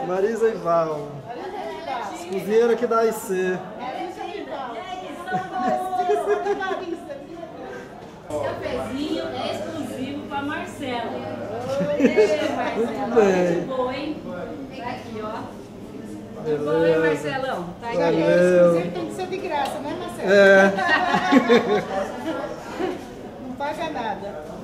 Marisa e Val. As cozinheiras aqui da IC. Cafezinho é exclusivo para Marcela. Muito bem. Muito boa, hein? Tá aqui, ó. Beleza. Bom, hein, Marcelão? Tá aqui. Valeu. Tem que ser de graça, né, Marcelo? É. Não paga nada.